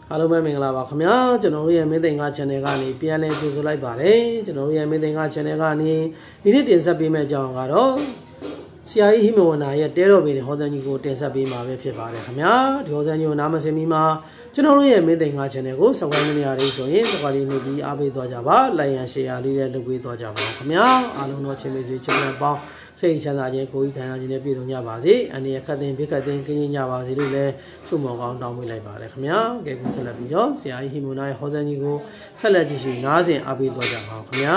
အားလုံးပဲမင်္ဂလာပါခင်ဗျာကျွန်တော်တို့ရဲ့မင်းသိင်္ဂ channel ကနေပြန်လည်ကြိုဆိုလိုက်ပါတယ်ကျွန်တော်တို့ရဲ့မင်းသိင်္ဂ channel ကနေဒီနေ့တင်ဆက်ပေးမယ့်အကြောင်းကတော့ဆရာကြီးဟိမဝန္တာရဲ့တဲတော်ပင်ဟောစံကြီးကိုတင်ဆက်ပေးမှာပဲဖြစ်ပါတယ်ခင်ဗျာဒီဟောစံကြီးကိုနားမစင်မီမှာကျွန်တော်တို့ရဲ့မင်းသိင်္ဂ channel ကို subscribe လုပ်နေရတဲ့ဆိုရင် subscribe လုပ်ပြီးအားပေးသွားကြပါ like and share လေးလည်းလုပ်ပေးသွားကြပါခင်ဗျာအားလုံးတော့ချင်းမေဆွေချင်းပေါင်းစိတ်ချမ်းသာခြင်းကိုယ်ကြီးခံရခြင်းနဲ့ပြည့်စုံကြပါစေအနေနဲ့ခတ်တင်ပြခတ်တင်ကင်းကြပါစေလို့လည်းဆုမွန်ကောင်းတောင်းပေးလိုက်ပါတယ်ခင်ဗျာကဲခုဆက်လက်ပြီးတော့ဆရာကြီးဟိမဝန္တာရဲ့ဟောစံကြီးကိုဆက်လက်ကြည့်ရှုနားဆင်အားပေးသွားကြပါခင်ဗျာ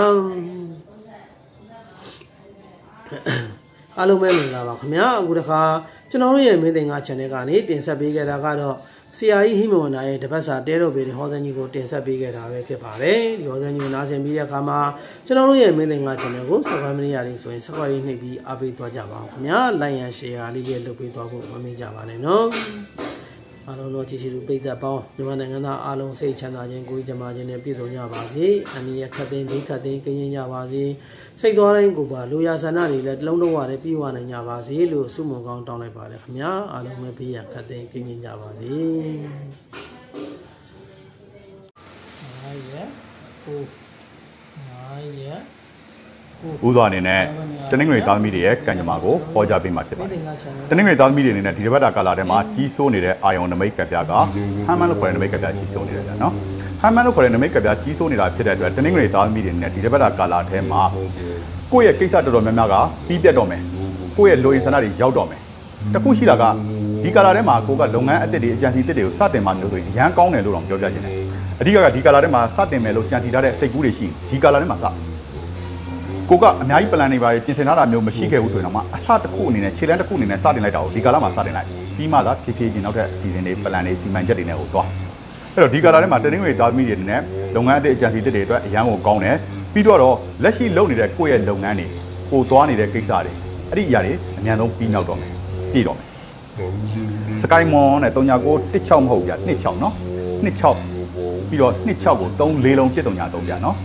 အားလုံးပဲမင်္ဂလာပါခင်ဗျာအခုတခါကျွန်တော်တို့ရဲ့မင်းသိင်္ဂ channel ကနေတင်ဆက်ပေးခဲ့တာကတော့ဆရာကြီးဟိမဝန္တာရဲ့တပတ်စာတဲတော်ပေဟောစံကြီးကိုတင်ဆက်ပေးခဲ့တာပဲဖြစ်ပါတယ်ဒီဟောစံကြီးကိုနားဆင်ပြီးတဲ့အခါမှာကျွန်တော်တို့ရဲ့မင်းသိင်္ဂ channel ကို subscribe မလုပ်ရသေးဆိုရင် subscribe နှိပ်ပြီးအားပေးသွားကြပါဦးခင်ဗျာ like and share လေးလေးလုပ်ပေးသွားဖို့မမေ့ကြပါနဲ့နော်အားလုံးတော့ကြည်ရှိသူပိတ်သက်ပေါင်းမြန်မာနိုင်ငံသားအားလုံးစိတ်ချမ်းသာခြင်းကိုယ်ကြမှာခြင်းနဲ့ပြည့်စုံကြပါစေအနည်းရခတ်သိမ်းဒီခတ်သိမ်းကင်းကြပါစေစိတ်သွားတိုင်းကိုပါလူရဆန္ဒတွေလည်းတလုံးလုံးဝနဲ့ပြီးဝနိုင်ကြပါစေလို့ဆုမွန်ကောင်းတောင်းလိုက်ပါတယ်ခင်ဗျာအားလုံးပဲဘေးရန်ခတ်သိမ်းကင်းကြပါစေဦးစွာအနေနဲ့တနင်္ဂနွေသားသမီးတွေရဲ့ကံကြမ္မာကိုဟောကြားပေးမှာဖြစ်ပါတယ်။တနင်္ဂနွေသားသမီးတွေအနေနဲ့ဒီတစ်ပတ်တာကာလထဲမှာကြီးစိုးနေတဲ့အာယုံနမိတ်ကပြားကဟမ်မန်လို့ခေါ်တဲ့နမိတ်ကပြားကြီးစိုးနေတယ်ဗျာနော်။ဟမ်မန်လို့ခေါ်တဲ့နမိတ်ကပြားကြီးစိုးနေတာဖြစ်တဲ့အတွက်တနင်္ဂနွေသားသမီးတွေအနေနဲ့ဒီတစ်ပတ်တာကာလထဲမှာကိုယ့်ရဲ့ကိစ္စတော်တော်များများကပြီးပြတ်တော့မယ်။ကိုယ့်ရဲ့လိုအင်ဆန္ဒတွေရောက်တော့မယ်။တခုရှိတာကဒီကာလထဲမှာကိုကလုပ်ငန်းအသစ်တွေအကြံစီအသစ်တွေကိုစတင်မှမျိုးဆိုရင်အရန်ကောင်းတယ်လို့တော့ပြောပြချင်တယ်။အဓိကဒီကာလထဲမှာစတင်မယ်လို့ကြံစီထားတဲ့စိတ်ကူးတွေရှိဒီကာလထဲမှာစကိုကအများကြီး plan တွေပါပြင်ဆင်ထားတာမျိုးမရှိခဲ့ဘူးဆိုရင်တော့အစတစ်ခုအနေနဲ့ခြေလှမ်းတစ်ခုအနေနဲ့စတင်လိုက်တာကိုဒီကာလမှာစတင်လိုက်ပြီးမှသာဖြည်းဖြည်းချင်းနောက်ထပ်အစီအစဉ်တွေ plan တွေစီမံချက်တွေနဲ့ဟိုသွားအဲ့တော့ဒီကာလထဲမှာတနင်္ဂနွေသားသမီးတွေအနေနဲ့လုပ်ငန်းအသစ်အကြံစီအသစ်တွေအတွက်အရန်ကိုကောင်းတယ်ပြီးတော့လက်ရှိလုပ်နေတဲ့ကိုယ့်ရဲ့လုပ်ငန်းတွေကိုသွားနေတဲ့ကိစ္စတွေအဲ့ဒီအရာတွေအများဆုံးပြီးနောက်တော့မယ်ပြည့်တော့မယ်စကိုင်းမွန်နဲ့3916မဟုတ်ဗျာ26နော်26ပြီးတော့26ကို34လုံး139ပြနော်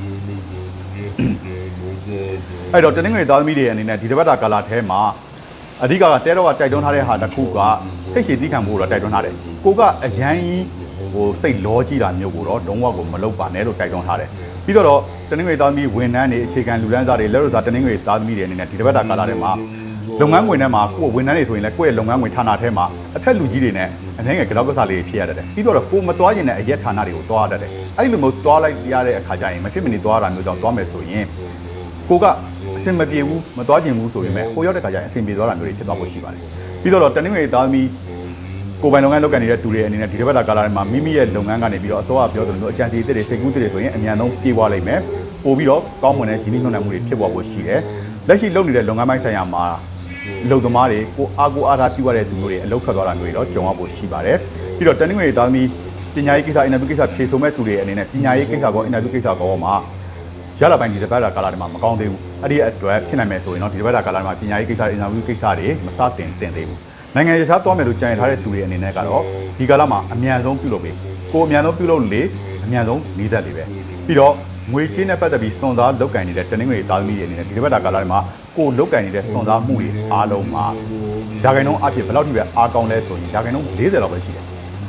အဲ့တော့တနင်္ဂနွေသားသမီးတွေအနေနဲ့ဒီတစ်ပတ်တာကာလထဲမှာအဓိကတဲတော့ကတိုက်တွန်းထားတဲ့ဟာတစ်ခုကစိတ်ရှည်သီးခံဖို့တော့တိုက်တွန်းထားတယ်ကိုကအရန်ကြီးဟိုစိတ်လောကြည့်တာမျိုးကိုတော့လုံးဝကိုမလုပ်ပါနဲ့လို့တိုက်တွန်းထားတယ်ပြီးတော့တနင်္ဂနွေသားသမီးဝန်ထမ်းတွေအခြေခံလူတန်းစားတွေလက်လို့စားတနင်္ဂနွေသားသမီးတွေအနေနဲ့ဒီတစ်ပတ်တာကာလထဲမှာလုပ်ငန်းဝင်ထဲမှာကိုယ်ဝန်ထမ်းတွေဆိုရင်လည်းကိုယ့်ရဲ့လုပ်ငန်းဝင်ဌာနထဲမှာအထက်လူကြီးတွေနဲ့အနေငယ်ကြောက်ကစားလေးဖြစ်ရတတ်တယ်ပြီးတော့ကိုမသွားကျင်တဲ့အရက်ဌာနတွေကိုသွားရတတ်တယ်အဲ့ဒီလိုမျိုးသွားလိုက်ရတဲ့အခါကျရင်မဖြစ်မနေသွားရတာမျိုးကြောင့်သွားမယ်ဆိုရင်ကိုကအဆင်မပြေဘူးမသွားကျင်ဘူးဆိုရင်ကိုရောက်တဲ့ခါကျရင်အဆင်ပြေသွားတာမျိုးတွေဖြစ်သွားဖို့ရှိပါတယ်ပြီးတော့တနင်္ဂနွေသားသမီးကိုပိုင်လုပ်ငန်းလုပ်ကိုင်နေတဲ့သူတွေအနေနဲ့ဒီတစ်ပတ်တာကာလထဲမှာမိမိရဲ့လုပ်ငန်းကနေပြီးတော့အစိုးရပြောသလိုမျိုးအကြံစီအသစ်တွေစိတ်ကူးတွေဆိုရင်အများဆုံးပြေးသွားလိမ့်မယ်ပို့ပြီးတော့ကောင်းမွန်တဲ့ရင်းနှီးမြှုပ်နှံမှုတွေဖြစ်ပေါ်ဖို့ရှိတယ်လက်ရှိလုပ်နေတဲ့လုပ်ငန်းပိုင်းဆိုင်ရာမှာလုပ်သမားတွေကိုအားထားပြုရတဲ့သူမျိုးတွေအလုပ်ခတ်သွားတာမျိုးတွေတော့ကြုံရဖို့ရှိပါတယ်ပြီးတော့တနင်္ဂနွေသားသမီးပညာရေးကိစ္စအင်တာဗျူးကိစ္စဖြေဆိုမဲ့သူတွေအနေနဲ့ပညာရေးကိစ္စကောအင်တာဗျူးကိစ္စကောမှာရလာပိုင်းဒီတစ်ပတ်တာကာလထဲမှာမကောင်းသေးဘူးအဲ့ဒီအတွက်ဖြစ်နိုင်မယ်ဆိုရင်တော့ဒီတစ်ပတ်တာကာလထဲမှာပညာရေးကိစ္စအင်တာဗျူးကိစ္စတွေမစတင်သေးဘူးနိုင်ငံရေးစားသွားမယ်လို့ကြံရထားတဲ့သူတွေအနေနဲ့ကတော့ဒီကာလမှာအမြန်ဆုံးပြုလုပ်ပေးကိုအမြန်ဆုံးပြုလုပ်လေအမြန်ဆုံးနီးစပ်လေးပဲပြီးတော့ငွေကြေးနဲ့ပတ်သက်ပြီးစွန်စားလုတ်ကင်နေတဲ့တနင်္ဂနွေသားသမီးတွေအနေနဲ့ဒီတစ်ပတ်တာကာလထဲမှာကိုလုတ်ကင်နေတဲ့စွန်စားမှုတွေအားလုံးမှာရာခိုင်နှုန်းအဖြစ်ဘယ်လောက်ထိပဲအားကောင်းလဲဆိုရင်ရာခိုင်နှုန်း40လောက်ပဲရှိတယ်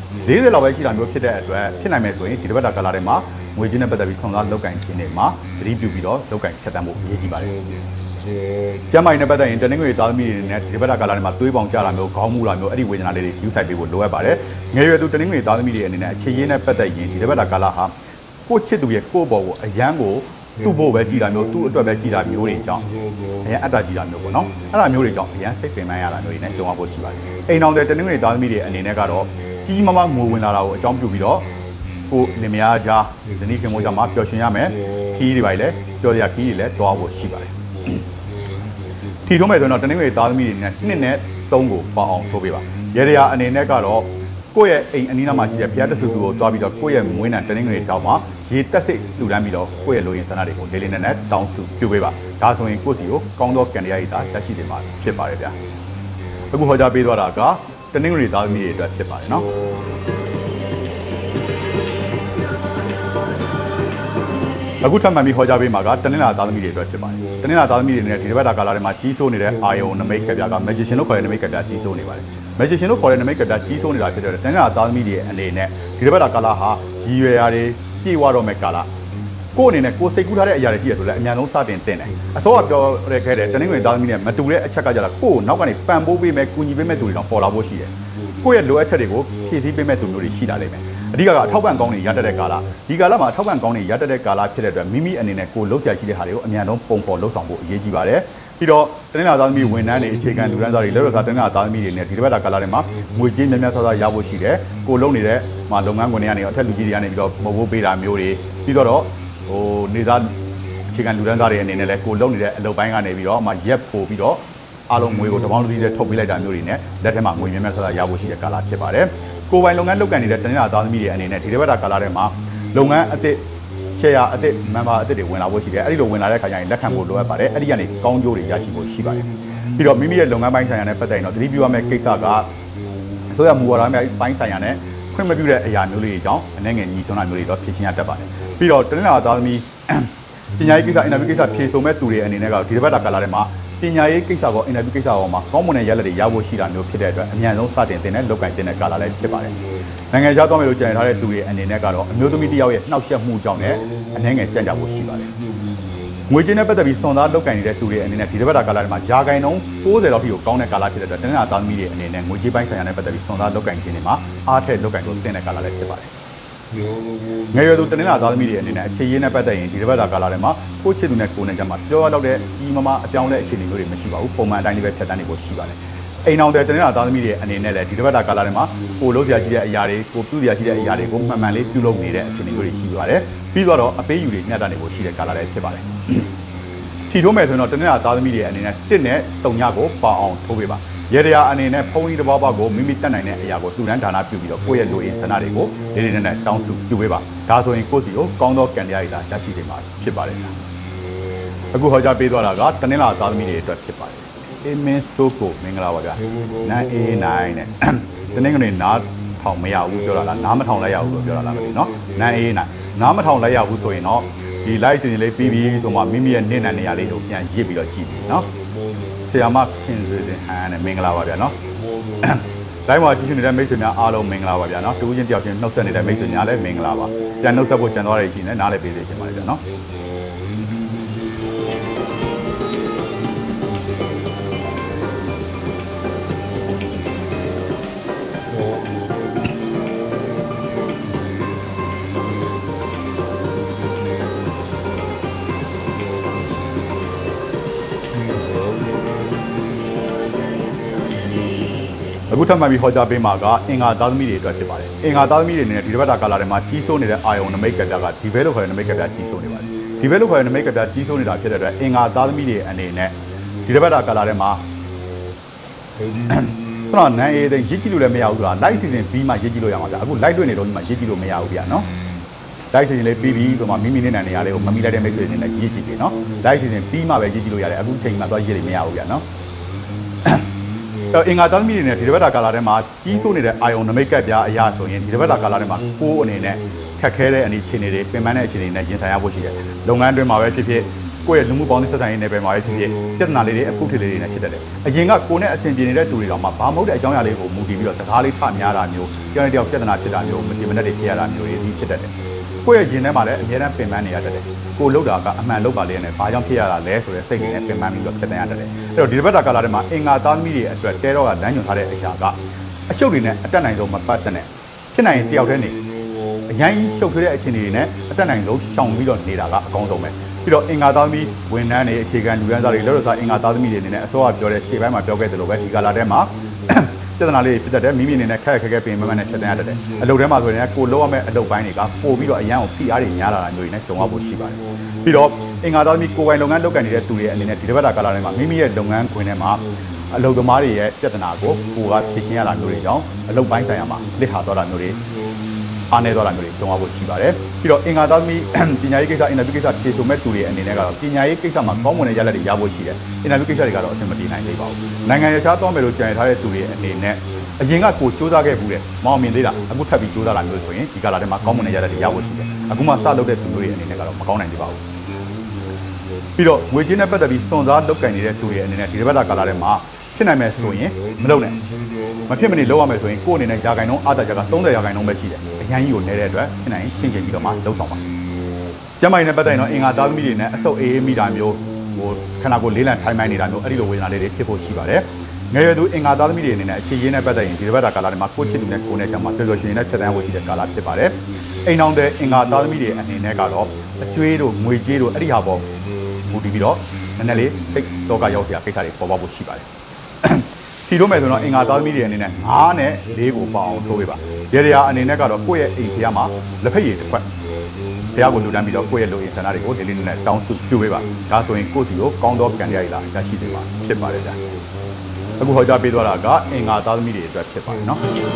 40လောက်ပဲရှိတာမျိုးဖြစ်တဲ့အတွက်ဖြစ်နိုင်မယ်ဆိုရင်ဒီတစ်ပတ်တာကာလထဲမှာငွေကြေးနဲ့ပတ်သက်ပြီးစွန်စားလုတ်ကင်ခြင်းတွေမှာသတိပြုပြီးတော့လုတ်ကင်ဖြတ်တန်းဖို့အရေးကြီးပါတယ်ကျမ်းမာရေးနဲ့ပတ်သက်ရင်တနင်္ဂနွေသားသမီးတွေနဲ့ဒီဘက်တာကာလတွေမှာသွေးပေါင်ကြတာမျိုးခေါင်းမူတာမျိုးအဲ့ဒီဝေဒနာလေးတွေယူဆိုင်ပေးဖို့လိုအပ်ပါတယ်ငယ်ရွယ်သူတနင်္ဂနွေသားသမီးတွေအနေနဲ့အခြေရင်းနဲ့ပတ်သက်ရင်ဒီဘက်တာကာလဟာကိုချစ်သူရဲ့ကိုဘော်ကိုအရန်ကိုသူ့ဘို့ပဲကြည်တာမျိုးသူ့အတွက်ပဲကြည်တာမျိုးတွေကြောင့်အရန်အတ္တကြည်တာမျိုးပေါ့နော်အဲ့ဒါမျိုးတွေကြောင့်အရန်စိတ်ပင်ပန်းရတာမျိုးတွေနဲ့ကြုံရဖို့ရှိပါတယ်အိမ်အောင်တဲ့တနင်္ဂနွေသားသမီးတွေအနေနဲ့ကတော့ကြီးမားမားငိုဝင်လာတာကိုအကြောင်းပြုပြီးတော့ကိုလင်မယားကြားဇနီးခင်မိုးကြားမှာပျော်ရွှင်ရမယ်ခီးတွေပါလေပျော်စရာခီးတွေလည်းတွားဖို့ရှိပါတယ်ထီထုံးမယ်ဆိုရင်တော့တနင်္ဂနွေသားသမီးတွေနဲ့2နဲ့3ကိုပေါအောင်ထိုးပေးပါရေရအနေနဲ့ကတော့ကိုယ့်ရဲ့အိမ်အနီးနားမှာရှိတဲ့ဘုရားတဆူဆူကိုတွားပြီးတော့ကိုယ့်ရဲ့မွေးနံတနင်္ဂနွေတောင်မှာရေတက်စိတ်လှူဒန်းပြီးတော့ကိုယ့်ရဲ့လိုရင်းဆန္ဒတွေကိုလေးလေးနက်နက်တောင်းစုပြုပေးပါဒါဆိုရင်ကိုယ့်စီကိုကောင်းသောကံတရားရည်သာရရှိနေမှာဖြစ်ပါတယ်ဗျာအခုဟောကြားပေးသွားတာကတနင်္ဂနွေသားသမီးတွေအတွက်ဖြစ်ပါတယ်နော်အခုထပ်မှန်ပြီးခေါ်ကြပေးမှာကတနင်္လာသားသမီးတွေအတွက်ဖြစ်ပါတယ်တနင်္လာသားသမီးတွေနဲ့ဒီတစ်ပတ်တာကာလထဲမှာကြီးစိုးနေတဲ့အာယုံနမိတ်ကပြက magician လို့ခေါ်တဲ့နမိတ်ကပြကြီးစိုးနေပါတယ် magician လို့ခေါ်တဲ့နမိတ်ကပြကြီးစိုးနေတာဖြစ်တဲ့တနင်္လာသားသမီးတွေအနေနဲ့ဒီတစ်ပတ်တာကာလဟာရည်ရွယ်ရာတွေပြည့်ဝတော့မဲ့ကာလကိုအနေနဲ့ကိုစိတ်ကူးထားတဲ့အရာတွေရှိရဆိုလဲအများဆုံးစတင်တင်တယ်အစောကပြောရခဲ့တဲ့တနင်္ဂနွေသားသမီးနဲ့မတူတဲ့အချက်ကကြတာကိုနောက်ကနေပံ့ပိုးပေးမဲ့ကူညီပေးမဲ့သူတွေတော့ပေါ်လာဖို့ရှိတယ်ကိုယ့်ရဲ့လိုအပ်ချက်တွေကိုဖြည့်ဆည်းပေးမဲ့သူမျိုးတွေရှိလာလိမ့်မယ်အဓိကအထောက်ပံ့ကောင်းတွေရတတ်တဲ့ကာလဒီကာလမှာအထောက်ပံ့ကောင်းတွေရတတ်တဲ့ကာလဖြစ်တဲ့အတွက်မိမိအနေနဲ့ကိုလှုပ်ရှားရှိတဲ့ဟာတွေကိုအများဆုံးပုံဖော်လှုပ်ဆောင်ဖို့အရေးကြီးပါတယ်ပြီးတော့တနင်္လာသားသမီးဝန်ထမ်းတွေအခြေခံလူတန်းစားတွေလက်ရစားတနင်္လာသားသမီးတွေနဲ့ဒီတစ်ပတ်တာကာလထဲမှာငွေကြေးများများဆဆရဖို့ရှိတယ်ကိုလုံနေတဲ့လုပ်ငန်းခွင်တွေကနေအထက်လူကြီးတွေကနေပြီးတော့မဟုတ်ပေးတာမျိုးတွေပြီးတော့နေသားအခြေခံလူတန်းစားတွေအနေနဲ့လည်းကိုလုံနေတဲ့အလုပ်ပိုင်းကနေပြီးတော့ရက်ပို့ပြီးတော့အားလုံးငွေကိုတပေါင်းတစ်စီးနဲ့ထုတ်ပေးလိုက်တာမျိုးတွေနဲ့လက်ထဲမှာငွေများများဆဆရဖို့ရှိတဲ့ကာလဖြစ်ပါတယ်ကိုယ်ပိုင်လုပ်ငန်းလုပ်ကိုင်နေတဲ့တနင်္လာသားသမီးတွေအနေနဲ့ဒီတစ်ပတ်တာကာလထဲမှာလုပ်ငန်းအသစ် share အသစ် member အသစ်တွေဝင်လာဖို့ရှိတယ်အဲ့ဒီလိုဝင်လာတဲ့ခါကျရင်လက်ခံဖို့လိုအပ်ပါတယ်အဲ့ဒီကနေကောင်းကျိုးတွေရရှိဖို့ရှိပါတယ်ပြီးတော့မိမိရဲ့လုပ်ငန်းပိုင်းဆိုင်ရာနဲ့ပတ်သက်ရင်တော့သတိပြုရမယ့်ကိစ္စကအစိုးရမူဝါဒပိုင်းဆိုင်ရာနဲ့ခွင့်မပြုတဲ့အရာမျိုးလေးတွေကြောင့်အနေငယ်ညီဆုံးတာမျိုးတွေတော့ဖြစ်ရှင်းရတတ်ပါတယ်ပြီးတော့တနင်္လာသားသမီးပညာရေးကိစ္စ interview ကိစ္စဖြေဆိုမဲ့သူတွေအနေနဲ့ကဒီတစ်ပတ်တာကာလထဲမှာပညာရေးကိစ္စကော interview ကိစ္စကောမှာကောင်းမွန်တဲ့ရလဒ်တွေရဖို့ရှိတာမျိုးဖြစ်တဲ့အတွက်အများဆုံးစတင်တင်တဲ့လုပ်ကိုင်တင်တဲ့ကာလလည်းဖြစ်ပါတယ်နိုင်ငံခြားသွားမယ်လို့ကြံထားတဲ့သူတွေအနေနဲ့ကတော့အမျိုးသမီးတစ်ယောက်ရဲ့နှောက်ယှက်မှုကြောင့်လည်းအနေငယ်ကြံ့ကြဖို့ရှိပါတယ်ငွေကြေးနဲ့ပတ်သက်ပြီးစွန်သားလုပ်ကိုင်နေတဲ့သူတွေအနေနဲ့ဒီတစ်ပတ်တာကာလထဲမှာယာကိုင်နှုန်း60လောက်ထိကိုကောင်းတဲ့ကာလဖြစ်တဲ့အတွက်တနင်္လာသားသမီးတွေအနေနဲ့ငွေကြေးပိုင်းဆိုင်ရာနဲ့ပတ်သက်ပြီးစွန်သားလုပ်ကိုင်ခြင်းတွေမှာအားထက်လုပ်ကိုင်လို့တင်တဲ့ကာလလည်းဖြစ်ပါတယ်ငယ်ရွယ်သူတနင်္လာသားသမီးတွေအနေနဲ့အခြေရေးနဲ့ပတ်သက်ရင်ဒီတစ်ပတ်တာကာလထဲမှာကိုချစ်သူနဲ့ကိုနဲ့ကြမှာပြောရတော့တဲ့ကြီးမားအပြောင်းလဲအခြေအနေမျိုးတွေမရှိပါဘူးပုံမှန်အတိုင်းလေးပဲဖြတ်တန်းနေဖို့ရှိပါတယ်အိမ်အောင်တဲ့တနင်္လာသားသမီးတွေအနေနဲ့လည်းဒီတစ်ပတ်တာကာလထဲမှာကိုလုပ်ပြရှိတဲ့အရာတွေကိုပြုပြရှိတဲ့အရာတွေကိုမှန်မှန်လေးပြုလုပ်နေတဲ့အခြေအနေမျိုးတွေရှိပါတယ်ပြီးတော့အပေးယူတွေမျှတနေဖို့ရှိတဲ့ကာလလည်းဖြစ်ပါတယ်ထီထိုးမယ်ဆိုရင်တော့တနင်္လာသားသမီးတွေအနေနဲ့1နဲ့3ညကိုပေါအောင်ထိုးပေးပါရေတရားအနေနဲ့ဖုန်းကြီးတစ်ပေါက်ကိုမိမိတက်နိုင်တဲ့အရာကိုတူတန်းဌာနပြုပြီးတော့ကိုယ့်ရဲ့လူအင်ဆန္ဒတွေကိုလေးလေးနက်နက်တောင်းစုပြုပေးပါဒါဆိုရင်ကိုယ့်စီကိုကောင်းသောကံတရားတွေရရှိစေမှာဖြစ်ပါတယ်အခုဟောကြားပေးသွားတာကတနင်္လာသားသမီးတွေအတွက်ဖြစ်ပါတယ်အေးမင်းဆိုကိုမင်္ဂလာပါဗျာနိုင်အေးနိုင်နဲ့တနင်္ဂနွေနားထောင်မရဘူးပြောတာလားနားမထောင်လိုက်ရဘူးလို့ပြောတာလားမသိဘူးเนาะနိုင်အေးနိုင်နားမထောင်လိုက်ရဘူးဆိုရင်တော့ဒီ live စီစဉ်လေးပြီးပြီးဆိုမှမိမိရဲ့နေ့နံနေရာလေးကိုပြန်ရစ်ပြီးတော့ကြည့်ပြီเนาะဆရာမခင်ဆွေစင်ဟန်နဲ့မင်္ဂလာပါဗျာเนาะတိုင်းမှာကြည့်ရှုနေတဲ့မိတ်ဆွေများအားလုံးမင်္ဂလာပါဗျာเนาะတူချင်းတယောက်ချင်းနှုတ်ဆက်နေတဲ့မိတ်ဆွေများလည်းမင်္ဂလာပါပြန်နှုတ်ဆက်ဖို့ကြံသွားရရှိနေနားလည်းပေးစေချင်ပါတယ်ဗျာเนาะအခုထပ်မှန်ပြီးဟောကြားပေးမှာကအင်္ဂါသားသမီးတွေအတွက်ဖြစ်ပါတယ်အင်္ဂါသားသမီးတွေအနေနဲ့ဒီတစ်ပတ်တာကာလထဲမှာကြီးစိုးနေတဲ့အာယုံနမိတ်ကပြကဒီဘဲလို့ခေါ်တဲ့နမိတ်ကပြကြီးစိုးနေပါတယ်ဒီဘဲလို့ခေါ်တဲ့နမိတ်ကပြကြီးစိုးနေတာဖြစ်တဲ့အတွက်အင်္ဂါသားသမီးတွေအနေနဲ့ဒီတစ်ပတ်တာကာလထဲမှာဆိုတော့နိုင်အေးတဲ့ရစ်ကြည့်လို့လည်းမရဘူးဆိုတာ live စီစဉ်ပြီးမှရစ်ကြည့်လို့ရမှာဗျအခု live တွေ့နေတော့ဒီမှာရစ်ကြည့်လို့မရဘူးဗျာနော် live စီစဉ်လေးပြီးပြီးဆိုမှမိမိနဲ့နေရာလေးကိုမမိလိုက်တဲ့မိတ်ဆွေတွေနဲ့ရစ်ကြည့်ပြီနော် live စီစဉ်ပြီးမှပဲရစ်ကြည့်လို့ရတယ်အခုချိန်မှတော့ရစ်လို့မရဘူးဗျာနော်အင်္ဂါသားသမီးတွေနဲ့ဒီတစ်ပတ်တာကာလထဲမှာကြီးစိုးနေတဲ့အာယုံနမိတ်ကပ်ပြားအရာဆိုရင်ဒီတစ်ပတ်တာကာလထဲမှာကိုယ်အနေနဲ့ခက်ခဲတဲ့အခြေအနေတွေပင်ပန်းတဲ့အခြေအနေနဲ့ရင်ဆိုင်ရဖို့ရှိတယ်။လုပ်ငန်းတွင်မှာပဲဖြစ်ဖြစ်ကိုယ့်ရဲ့လူမှုပေါင်းသင်းဆက်ဆံရေးနယ်ပယ်မှာပဲဖြစ်ဖြစ်ပြဿနာလေးတွေအခုထည်လေးတွေနဲ့ဖြစ်တတ်တယ်။အရင်ကကိုယ်နဲ့အဆင်ပြေနေတဲ့သူတွေတော့မှဘာမဟုတ်တဲ့အကြောင်းအရာလေးကိုမူတည်ပြီးတော့စကားလေးထများတာမျိုးကြောင်တယောက်ပြဿနာဖြစ်တာမျိုးမကြည်မနဲ့တွေဖြစ်ရတာမျိုးတွေဖြစ်တတ်တယ်။ကိုယ့်ရဲ့ရင်ထဲမှာလည်းအများအားပင်ပန်းနေရတတ်တယ်။ကိုယ်လောက်တာကအမှန်လောက်ပါလေနဲ့ဘာကြောင့်ဖြစ်ရတာလဲဆိုတဲ့စိတ်နဲ့ပင်ပန်းပြီးတော့ဖြစ်တတ်ရတတ်တယ်။အဲ့တော့ဒီတစ်ပတ်တာကာလထဲမှာအင်္ဂါသားသမီးတွေအတွက်တဲတော့ကလမ်းညွှန်ထားတဲ့အရာကအရှုပ်တွေနဲ့အတက်နိုင်ဆုံးမပတ်တဲ့နဲ့ဖြစ်နိုင်ရင်တယောက်တည်းနေအရင်ရှုပ်ထွေးတဲ့အခြေအနေတွေနဲ့အတက်နိုင်ဆုံးရှောင်ပြီးတော့နေတာကအကောင်းဆုံးပဲပြီးတော့အင်္ဂါသားသမီးဝန်ထမ်းတွေအခြေခံလူရန်စားတွေလက်ရစားအင်္ဂါသားသမီးတွေအနေနဲ့အစောကပြောတဲ့ရှေ့ပိုင်းမှာပြောခဲ့သလိုပဲဒီကာလထဲမှာပြဿနာလေးဖြစ်တတ်တယ်မိမိအနေနဲ့ခက်ခက်ပင်မမနဲ့ဖြတ်တန်းရတတ်တယ်အလုပ်ထဲမှာဆိုရင်ကိုလောက်ရမယ့်အလုပ်ပိုင်းတွေကပို့ပြီးတော့အရန်ကိုဖိအားတွေများလာတာမျိုးတွေနဲ့ကြုံရဖို့ရှိပါတယ်ပြီးတော့အင်္ဂါသားသမီးကိုယ်ပိုင်လုပ်ငန်းလုပ်ကိုင်နေတဲ့သူတွေအနေနဲ့ဒီတစ်ပတ်တာကာလထဲမှာမိမိရဲ့လုပ်ငန်းခွင်ထဲမှာအလုပ်သမားတွေရဲ့ပြဿနာကိုကိုကဖြေရှင်းရတာမျိုးတွေကြောင့်အလုပ်ပိုင်းဆိုင်ရာမှာလစ်ဟာသွားတာမျိုးတွေအားနည်းသွားတာမျိုးတွေကြုံရဖို့ရှိပါတယ်ပြီးတော့အင်္ဂါသားသမီးပညာရေးကိစ္စအင်တာဗျူးကိစ္စဖြေဆိုမဲ့သူတွေအနေနဲ့ကတော့ပညာရေးကိစ္စမှာကောင်းမွန်တဲ့ရလဒ်တွေရဖို့ရှိတယ်အင်တာဗျူးကိစ္စတွေကတော့အဆင်မပြေနိုင်သေးပါဘူးနိုင်ငံခြားသွားမယ်လို့ကြံရထားတဲ့သူတွေအနေနဲ့အရင်ကကိုစူးစမ်းခဲ့ဘူးတယ်မောင်မြင်သေးတာအခုထပ်ပြီးစူးစမ်းလာမျိုးဆိုရင်ဒီကာလာထဲမှာကောင်းမွန်တဲ့ရတဲ့တွေရဖို့ရှိတယ်အခုမှစလုပ်တဲ့သူတွေအနေနဲ့ကတော့မကောင်းနိုင်သေးပါဘူးပြီးတော့ငွေကြေးနဲ့ပတ်သက်ပြီးစွန်စားလုတ်ကင်နေတဲ့သူတွေအနေနဲ့ဒီတစ်ပတ်တာကာလာထဲမှာဖြစ်နိုင်မယ်ဆိုရင်မလုပ်နဲ့မဖြစ်မနေလုပ်ရမယ်ဆိုရင်ကိုယ့်အနေနဲ့ယာကိုင်နှုန်းအားတာချက်က30ရာခိုင်နှုန်းပဲရှိတယ်အရန်ကြီးကိုနေတဲ့အတွက်ဖြစ်နိုင်ချင်းချင်းပြီးတော့မှလှုပ်ဆောင်ပါကျမကြီးနဲ့ပတ်သက်ရင်တော့အင်္ဂါသားသမီးတွေနဲ့အဆုပ်အေးမိတာမျိုးဟိုခန္ဓာကိုယ်လေးလံထိုင်းမိုင်းနေတာမျိုးအဲ့ဒီလိုဝေဒနာလေးတွေဖြစ်ဖို့ရှိပါတယ်ငယ်ရွယ်သူအင်္ဂါသားသမီးတွေအနေနဲ့အခြေရင်းနဲ့ပတ်သက်ရင်ဒီတစ်ပတ်တာကာလာထဲမှာကိုယ့်ချစ်သူနဲ့ကိုယ်နဲ့ကြမှာပျော်ပျော်ရွှင်ရွှင်နဲ့ဖြတ်သန်းဖို့ရှိတဲ့ကာလာဖြစ်ပါတယ်အိမ်အောင်တဲ့အင်္ဂါသားသမီးတွေအနေနဲ့ကတော့အကျွေးတို့ငွေကြေးတို့အဲ့ဒီဟာပေါ်မူတည်ပြီးတော့နည်းနည်းလေးစိတ်တော့ကရောက်စရာကိစ္စတွေပေါ်ပေါက်ဖို့ရှိပါတယ်ထီတို့မယ်ဆိုတော့အင်္ဂါသားသမီးတွေအနေနဲ့9နဲ့4ကိုပေါအောင်ထိုးပေးပါရေရာအနေနဲ့ကတော့ကိုယ့်ရဲ့အိမ်ဖျားမှာလက်ဖက်ရည်တစ်ခွက်ဘုရားကိုလူတန်းပြီးတော့ကိုယ့်ရဲ့လူအင်ဆန္ဒတွေကိုဒီလေးနဲ့တောင်းစုပြုပေးပါဒါဆိုရင်ကိုယ့်စီကိုကောင်းသောကံရည်လာရရှိစေပါဖြစ်ပါတယ်ဗျာအခုဟောကြားပေးသွားတာကအင်္ဂါသားသမီးတွေအတွက်ဖြစ်ပါတယ်နော်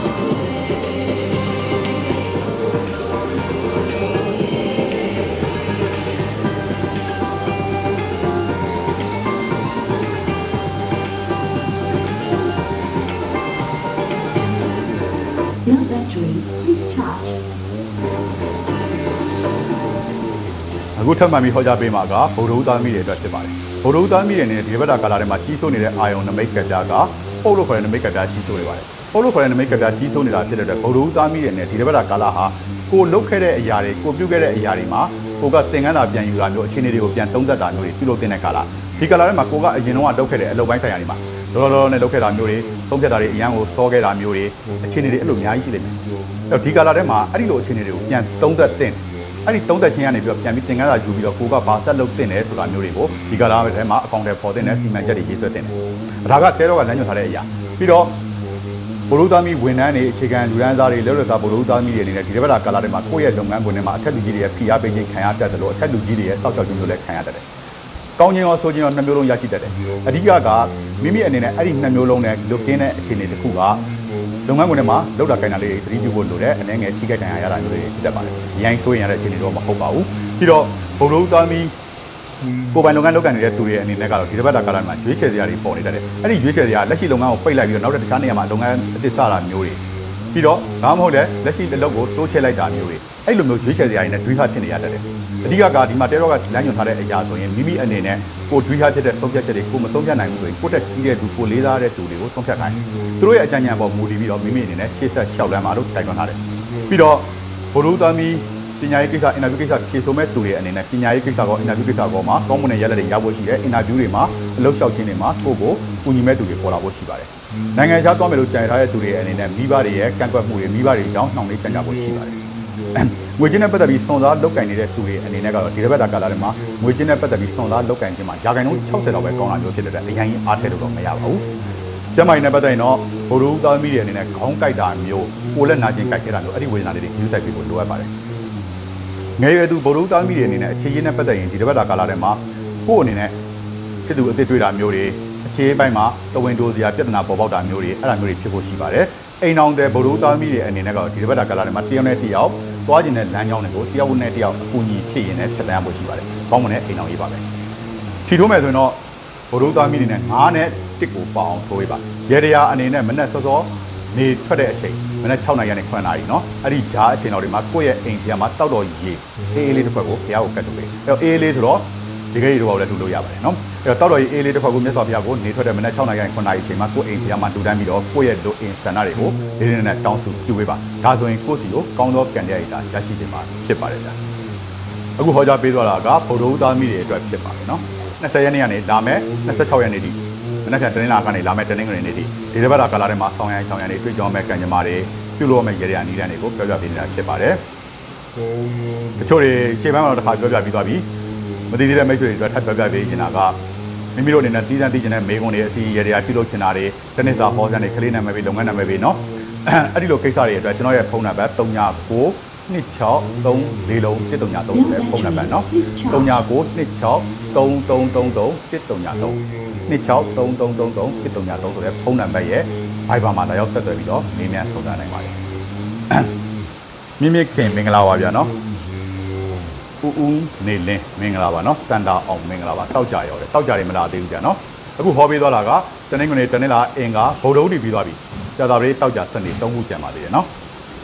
အခုထပ်မှန်ပြီးဟောကြားပေးမှာကဗုဒ္ဓဦးသားသမီးတွေအတွက်ဖြစ်ပါတယ်ဗုဒ္ဓဦးသားသမီးတွေနဲ့ဒီဘက်တာကာလာထဲမှာကြီးစိုးနေတဲ့အာယုံနမိတ်ကပြားကပုတ်လို့ခေါ်တဲ့နမိတ်ကပြားကြီးစိုးနေပါတယ်ပုတ်လို့ခေါ်တဲ့နမိတ်ကပြားကြီးစိုးနေတာဖြစ်တဲ့အတွက်ဗုဒ္ဓဦးသားသမီးတွေနဲ့ဒီဘက်တာကာလာဟာကိုလုတ်ခဲ့တဲ့အရာတွေကိုပြုတ်ခဲ့တဲ့အရာတွေမှာကိုကသင်ခန်းစာပြန်ယူတာမျိုးအခြေအနေတွေကိုပြန်သုံးသပ်တာမျိုးတွေပြုလုပ်တဲ့ကာလာဒီကာလာထဲမှာကိုကအရင်တော့လုတ်ခဲ့တဲ့အလုပ်ပိုင်းဆိုင်ရာတွေမှာလောနဲ့လုတ်ခဲ့တာမျိုးတွေဆုံးဖြတ်တာတွေအရန်ကိုစောခဲ့တာမျိုးတွေအခြေအနေတွေအဲ့လိုအများကြီးရှိနေတယ်အဲ့တော့ဒီကာလာထဲမှာအဲ့ဒီလိုအခြေအနေတွေကိုပြန်သုံးသပ်တဲ့အဲ့ဒီသုံးသက်ချင်းကနေပြီးတော့ပြန်ပြီးသင်ခန်းစာယူပြီးတော့ကိုကဘာဆက်လုပ်တင်တယ်ဆိုတာမျိုးတွေကိုဒီကလာထဲမှာအကောင့်တွေပေါ်တင်တဲ့စီမံချက်တွေရေးဆွဲတင်တယ်။ဒါကတဲတော့ကလမ်းညွှန်ထားတဲ့အရာပြီးတော့ဘိုလ်သားမီဝန်ထမ်းတွေအခြေခံလူဒန်းစားတွေလက်လွတ်စားဘိုလ်သားမီတွေအနေနဲ့ဒီတစ်ပတ်တာကာလာထဲမှာကိုယ့်ရဲ့လုပ်ငန်းခွင်ထဲမှာအထက်လူကြီးတွေရဲ့ဖိအားပေးခြင်းခံရတတ်တယ်လို့အထက်လူကြီးတွေရဲ့စောက်ချောက်ခြင်းမျိုးလည်းခံရတတ်တယ်။ကောင်းခြင်းရောဆိုးခြင်းရောနှစ်မျိုးလုံးရရှိတတ်တယ်။အဓိကကမိမိအနေနဲ့အဲ့ဒီနှစ်မျိုးလုံးနဲ့လွတ်ကင်းတဲ့အခြေအနေတစ်ခုကလုပ်ငန်းခွင်ထဲမှာလောက်တာကိုင်တာလေးတွေသတိပြုဖို့လိုတယ်အနေငယ်ထိခိုက်ဒဏ်ရာရတာမျိုးတွေဖြစ်တတ်ပါတယ်။ရိုင်းဆိုးရင်ရတဲ့အခြေအနေတော့မဟုတ်ပါဘူး။ပြီးတော့ဘုံလုံးသားမီကိုပိုင်လုပ်ငန်းလုပ်ကိုင်နေတဲ့သူတွေအနေနဲ့ကတော့ဒီတစ်ပတ်တာကာလမှာရွေးချယ်စရာတွေပေါ်နေတတ်တယ်။အဲ့ဒီရွေးချယ်စရာလက်ရှိလုပ်ငန်းကိုပိတ်လိုက်ပြီးတော့နောက်တစ်ခြားနေရာမှာလုပ်ငန်းအသစ်စတာမျိုးတွေပြီးတော့ဒါမှမဟုတ်လည်းလက်ရှိအလုပ်ကိုတိုးချဲ့လိုက်တာမျိုးတွေအဲ့လိုမျိုးရွေးချယ်စရာတွေနဲ့တွေးခါဖြစ်နေရတတ်တယ်။အဓိကကဒီမှာတဲတော့ကလမ်းညွှန်ထားတဲ့အရာဆိုရင်မိမိအနေနဲ့ကိုတွေးခါဖြစ်တဲ့ဆုံးဖြတ်ချက်တွေကိုမဆုံးဖြတ်နိုင်ဘူးဆိုရင်ကိုတက်ကြီးတဲ့သူကိုလေးစားတဲ့သူတွေကိုဆုံးဖြတ်ခိုင်းသူတို့ရဲ့အကြံဉာဏ်ပေါ်မူတည်ပြီးတော့မိမိအနေနဲ့ရှေ့ဆက်လျှောက်လမ်းမှာလို့တိုက်တွန်းထားတယ်။ပြီးတော့ဘိုလ်သားမီပညာရေးကိစ္စအင်တာဗျူးကိစ္စဖြေဆိုမဲ့သူတွေအနေနဲ့ပညာရေးကိစ္စကောအင်တာဗျူးကိစ္စကောမှာကောင်းမွန်တဲ့ရလဒ်တွေရဖို့ရှိတယ်အင်တာဗျူးတွေမှာအလုပ်လျှောက်ခြင်းတွေမှာကိုကူညီမဲ့သူတွေပေါ်လာဖို့ရှိပါတယ်နိုင်ငံခြားသွားမယ်လို့ကြံထားတဲ့သူတွေအနေနဲ့မိဘတွေရဲ့ကန့်ကွက်မှုတွေမိဘတွေအကြောင်းနှောင့်နှေးကြံကြဖို့ရှိပါတယ်ငွေကြေးနဲ့ပတ်သက်ပြီးစွန်စားလုတ်ကင်နေတဲ့သူတွေအနေနဲ့ကတော့ဒီတစ်ပတ်တာကာလာထဲမှာငွေကြေးနဲ့ပတ်သက်ပြီးစွန်စားလုတ်ကင်ခြင်းမှာရာခိုင်နှုန်း60လောက်ပဲကောင်းလာမျိုးဖြစ်တဲ့အတွက်အရင်ကြီးအားထည့်လို့တော့မရပါဘူးကျမကြီးနဲ့ပတ်သက်ရင်တော့ဘိုလ်သားသမီးတွေအနေနဲ့ခေါင်းကိုက်တာမျိုးကိုလက်နာခြင်းကိုက်ခဲတာမျိုးအဲ့ဒီဝေဒနာတွေယူဆိုင်ပြီးဖို့လိုအပ်ပါတယ်ငယ်ရွယ်သူဘိုလ်သားသမီးတွေအနေနဲ့အခြေရင်းနဲ့ပတ်သက်ရင်ဒီတစ်ပတ်တာကာလာထဲမှာကိုယ့်အနေနဲ့ချစ်သူအစ်စ်တွေ့တာမျိုးတွေအခြေပိုင်းမှာတဝင်းတိုးစရာပြဿနာပေါ်ပေါက်တာမျိုးတွေအဲ့ဒါမျိုးတွေဖြစ်ဖို့ရှိပါတယ်အိမ်အောင်တဲ့ဘိုလ်သားသမီးတွေအနေနဲ့ကတော့ဒီတစ်ပတ်တာကာလာထဲမှာတယောက်နဲ့တယောက်သွားကျင်တဲ့လမ်းကြောင်းတွေကိုတယောက်နဲ့တယောက်အကူအညီဖြစ်ရင်လည်းဖြတ်သန်းဖို့ရှိပါတယ်။ပေါင်းမနဲ့အိမ်အောင်ရေးပါပဲ။ထီထိုးမယ်ဆိုရင်တော့ဘိုလ်သားမီးတွေနဲ့9နဲ့1ကိုပေါအောင်ထိုးပေးပါ။ရေတရာအနေနဲ့မနက်စောစောနေထွက်တဲ့အချိန်မနက်6နာရီနဲ့9နာရီเนาะအဲ့ဒီဂျားအချိန်တော်တွေမှာကိုယ့်ရဲ့အိမ်ပြန်မှာတောက်တော်ရေအေးလေးတစ်ခွက်ကိုဘုရားကိုကတ်ထုတ်ပေး။အဲ့တော့အေးလေးဆိုတော့ဒီကိစ္စတွေတော့လည်းထူလို့ရပါတယ်เนาะအဲ့တော့တောက်တော်ရေအေးလေးတစ်ခွက်ကိုမြတ်စွာဘုရားကိုနေထွက်တဲ့မနက်6နာရီနဲ့9နာရီအချိန်မှာကိုယ့်အိမ်ပြန်မှာတူတန်းပြီးတော့ကိုယ့်ရဲ့လူအိမ်ဆန္ဒတွေကိုလေးလေးနဲ့တောင်းစုပြုပေးပါဒါဆိုရင်ကိုယ့်စီကိုကောင်းသောကံတရားရည်တာရရှိခြင်းမှာဖြစ်ပါတယ်ဗျာအခုဟောကြားပေးသွားတာကဗုဒ္ဓဦးသားသမီးတွေအတွက်ဖြစ်ပါတယ်เนาะ20ရက်နေ့ကနေလာမယ်26ရက်နေ့ထိမနက်ဖြန်တနင်္လာကနေလာမယ်တနင်္ဂနွေနေ့ထိဒီတစ်ပတ်တာကာလာထဲမှာဆောင်ရန်တွေတွေ့ကြုံမဲ့ကံကြမ္မာတွေပြုလုပ်မဲ့ရေရာနီးတန်းတွေကိုပြောပြပေးနေတာဖြစ်ပါတယ်တချို့တွေရှေ့ပိုင်းမှာတော့တစ်ခါပြောပြပြီးသွားပြီမသိသေးတဲ့မိတ်ဆွေတွေအတွက်ထပ်ပြောပြပေးနေတာကမိမိတို့အနေနဲ့တီးတန်းတီးကျင်တဲ့မေကွန်တွေအစီအရေတွေပြုလုပ်ချင်တာတွေတနစ်စာဟောစံတွေကလေးနာမည်ပြီးလုပ်ငန်းနာမည်ပြီးเนาะအဲ့ဒီလိုကိစ္စတွေအတွက်ကျွန်တော်ရဲ့ဖုန်းနံပါတ်39 2634လုံး133ဆိုတဲ့ဖုန်းနံပါတ်เนาะ39 26 3333 133 263333 133ဆိုတဲ့ဖုန်းနံပါတ်ရဲ့ Viber မှာလာရောက်ဆက်သွယ်ပြီးတော့မေးမြန်းဆောင်ရွက်နိုင်ပါတယ်မြင့်ခင်မင်္ဂလာပါဗျာเนาะဦးနေလင်းမင်္ဂလာပါเนาะတန်တာအောင်မင်္ဂလာပါတောက်ကြရောတယ်တောက်ကြတယ်မလားသေးဘူးကြာเนาะအခုဟောပေးသွားတာကတနင်္ဂနွေတနင်္လာအင်္ဂါဗုဒ္ဓဦးတည်ပြီးသွားပြီကြာသပတေးတောက်ကြစနေ3ခုကျန်ပါသေးတယ်နော်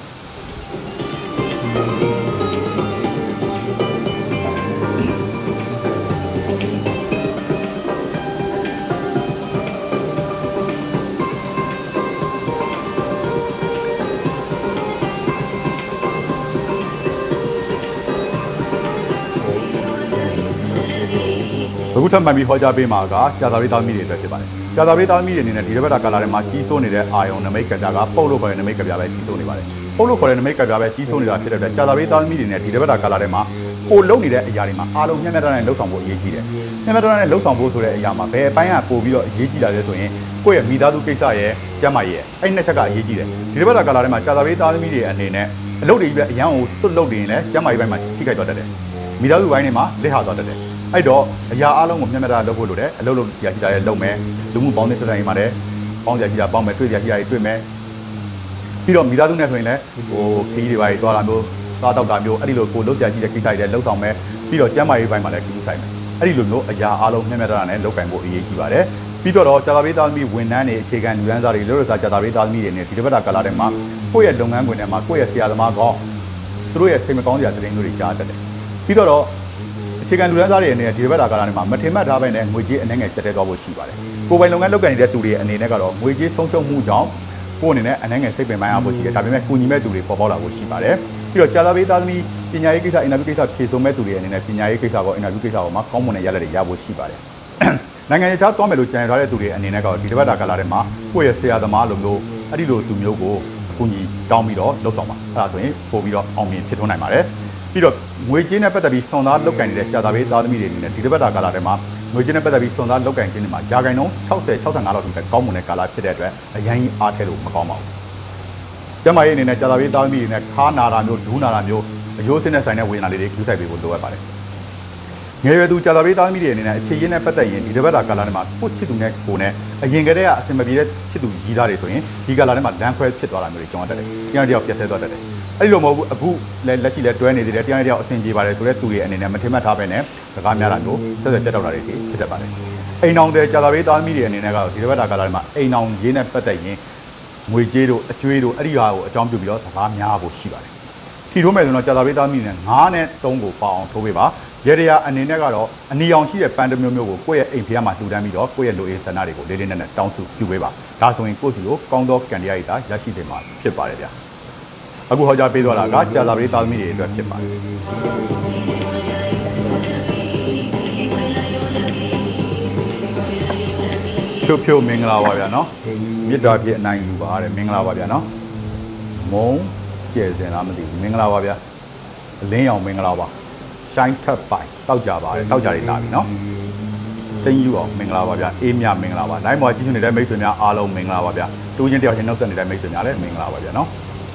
အခုထပ်မှန်ပြီးဟောကြားပေးမှာကကြာသပတေးသားသမီးတွေအတွက်ဖြစ်ပါတယ်။ကြာသပတေးသားသမီးတွေအနေနဲ့ဒီတစ်ပတ်တာကာလထဲမှာကြီးစိုးနေတဲ့အာယုံနမိတ်ကပြကပုတ်လို့ခေါ်တဲ့နမိတ်ကပြပဲကြီးစိုးနေပါတယ်။ပုတ်လို့ခေါ်တဲ့နမိတ်ကပြပဲကြီးစိုးနေတာဖြစ်တဲ့အတွက်ကြာသပတေးသားသမီးတွေနဲ့ဒီတစ်ပတ်တာကာလထဲမှာကိုလုံနေတဲ့အရာတွေမှာအားလုံးမျက်မျက်တန်းနဲ့လှုပ်ဆောင်ဖို့အရေးကြီးတယ်။မျက်မျက်တန်းနဲ့လှုပ်ဆောင်ဖို့ဆိုတဲ့အရာမှာဘယ်အပိုင်းကပို့ပြီးတော့အရေးကြီးတာလဲဆိုရင်ကိုယ့်ရဲ့မိသားစုကိစ္စရဲ့ကျန်းမာရေးရဲ့အဲ့ဒီနှစ်ချက်ကအရေးကြီးတယ်။ဒီတစ်ပတ်တာကာလထဲမှာကြာသပတေးသားသမီးတွေအနေနဲ့အလုပ်တွေပဲအရန်ကိုစွတ်လုပ်နေရင်လည်းကျန်းမာရေးပိုင်းမှာထိခိုက်သွားတတ်တယ်။မိသားစုပိုင်းတွေမှာလက်ဟာသွားတတ်တယ်။အဲ့တော့အရာအားလုံးကိုမျက်မျက်တန်းလုပ်ဖို့လိုတယ်အလုပ်လုပ်ကြရရှိတာလည်းလုပ်မယ်လူမှုပေါင်းတဲ့စတဲ့နေမှာလည်းပေါင်းကြရရှိတာပေါင်းမယ်တွေ့ကြရရှိတာတွေ့မယ်ပြီးတော့မိသားစုနဲ့ဆိုရင်လည်းခရီးတွေပါသွားတာမျိုးစားတောက်တာမျိုးအဲ့ဒီလိုကိုလုပ်ကြရရှိတဲ့ကိစ္စတွေလည်းလုပ်ဆောင်မယ်ပြီးတော့ကျန်းမာရေးပိုင်းမှာလည်းကြီးဆိုင်မယ်အဲ့ဒီလိုမျိုးအရာအားလုံးမျက်မျက်တန်းနဲ့လုပ်ကင်ဖို့အရေးကြီးပါတယ်ပြီးတော့ကြာသပတေးသားသမီးဝန်ထမ်းတွေအခြေခံလူရန်စားတွေလို့ရစားကြာသပတေးသားသမီးတွေနဲ့ဒီတစ်ပတ်တာကာလထဲမှာကိုယ့်ရဲ့လုပ်ငန်းခွင်ထဲမှာကိုယ့်ရဲ့ဆရာသမားကောင်းသူတို့ရဲ့စိတ်မကောင်းစရာသတင်းမျိုးတွေကြားတတ်တယ်ပြီးတော့အခြေခံလူရန်စားတွေအနေနဲ့ဒီဘက်တာကာလနဲ့မှာမထင်မှတ်ထားပဲနဲ့ငွေကြေးအနေငယ်ကျက်တဲသွားဖို့ရှိပါတယ်။ကိုယ်ပိုင်လုပ်ငန်းလုပ်ကိုင်နေတဲ့သူတွေအနေနဲ့ကတော့ငွေကြေးဆုံးရှုံးမှုကြောင့်ကိုယ်အနေနဲ့အနေငယ်စိတ်ပင်ပန်းအားဖို့ရှိတယ်။ဒါပေမဲ့ကိုညီမဲ့သူတွေပေါ်ပေါက်လာဖို့ရှိပါတယ်။ပြီးတော့ကြာသပတေးသားသမီးပညာရေးကိစ္စအင်တာဗျူးကိစ္စဖြေဆိုမဲ့သူတွေအနေနဲ့ပညာရေးကိစ္စကောအင်တာဗျူးကိစ္စကောမှာကောင်းမွန်တဲ့ရလဒ်တွေရဖို့ရှိပါတယ်။နိုင်ငံရေးသားသွားမယ်လို့ကြံထားတဲ့သူတွေအနေနဲ့ကတော့ဒီဘက်တာကာလထဲမှာကိုယ့်ရဲ့ဆရာသမားလိုမျိုးအဲ့ဒီလိုသူမျိုးကိုအကူအညီတောင်းပြီးတော့လှုပ်ဆောင်ပါ။အဲ့ဒါဆိုရင်ပို့ပြီးတော့အောင်မြင်ဖြစ်ထွန်းနိုင်ပါတယ်။ပြီးတော့ငွေကြေးနဲ့ပတ်သက်ပြီးစွန်သားလောက်ကင်နေတဲ့ကြာသပတေးသားသမီးတွေအနေနဲ့ဒီတစ်ပတ်တာကာလထဲမှာငွေကြေးနဲ့ပတ်သက်ပြီးစွန်သားလောက်ကင်ခြင်းတွေမှာယာကိုင်နှုန်း60-65လောက်ထိပဲကောင်းမွန်တဲ့ကာလဖြစ်တဲ့အတွက်အရင်ကြီးအားထဲလို့မကောင်းပါဘူး။ကျမရဲ့အနေနဲ့ကြာသပတေးသားသမီးတွေနဲ့ခါနာတာမျိုးဒူးနာတာမျိုးအယိုးစင်းတဲ့ဆိုင်တဲ့ဝေဒနာလေးတွေကျူးဆိုင်ပေးဖို့လိုအပ်ပါတယ်။ငယ်ရွယ်သူကြာသပတေးသားသမီးတွေအနေနဲ့အခြေရင်းနဲ့ပတ်သက်ရင်ဒီတစ်ပတ်တာကာလထဲမှာကိုချစ်သူနဲ့ကိုနဲ့အရင်ကတည်းကအစင်မပြေတဲ့ချစ်သူကြီးသားတွေဆိုရင်ဒီကာလထဲမှာလမ်းခွဲဖြစ်သွားတာမျိုးတွေကြုံရတတ်တယ်။တရားတရားပြည့်စဲသွားတတ်တယ်။အဲ့ဒီလိုမဟုတ်ဘူးအခုလက်ရှိလဲတွဲနေသေးတယ်တရားတရားအဆင်ပြေပါတယ်ဆိုတော့သူတွေအနေနဲ့မထင်မှတ်ထားပဲနဲ့စကားများတာမျိုးဆက်ဆက်ပြတ်တော့တာတွေဖြစ်တတ်ပါတယ်အိမ်အောင်တဲ့ကြာသပတေးသားသမီးတွေအနေနဲ့ကတော့ဒီတစ်ပတ်တာကာလမှာအိမ်အောင်ရေးနဲ့ပတ်သက်ရင်ငွေကြေးတို့အကျွေးတို့အဲ့ဒီဟာကိုအကြောင်းပြုပြီးတော့စကားများဖို့ရှိပါတယ်ထီထိုးမယ်ဆိုတော့ကြာသပတေးသားသမီးတွေနဲ့9နဲ့3ကိုပေါအောင်ထိုးပေးပါရေရအနေနဲ့ကတော့အနီအောင်ရှိတဲ့ပန်တမျိုးမျိုးကိုကိုယ့်ရဲ့အိမ်ဖေးမှာလှူဒန်းပြီးတော့ကိုယ့်ရဲ့လူအင်းဆန္ဒတွေကိုလေးလေးနက်နက်တောင်းစုပြုပေးပါဒါဆိုရင်ကိုယ့်စီကိုကောင်းသောကံတရားရည်တာရရှိစေမှာဖြစ်ပါတယ်ဗျာအခုဟောကြားပေးသွားတာကကြာသပတေးသားသမီးတွေအတွက်ဖြစ်ပါတယ်ဖြို့မင်္ဂလာပါဗျာနော်မြစ်တာပြည့်အနိုင်ယူပါတဲ့မင်္ဂလာပါဗျာနော်မုံကျဲစင်လားမသိဘူးမင်္ဂလာပါဗျာအလင်းရောင်မင်္ဂလာပါရှိုင်းထပ်ပိုင်တောက်ကြပါတယ်တောက်ကြတွေလာပြီနော်စိန်ယူအောင်မင်္ဂလာပါဗျာအေးမြမင်္ဂလာပါနိုင်မော်ကြီးရှင်နေတဲ့မိတ်ဆွေများအားလုံးမင်္ဂလာပါဗျာတူချင်းတယောက်ချင်းနှုတ်ဆက်နေတဲ့မိတ်ဆွေများလည်းမင်္ဂလာပါဗျာနော်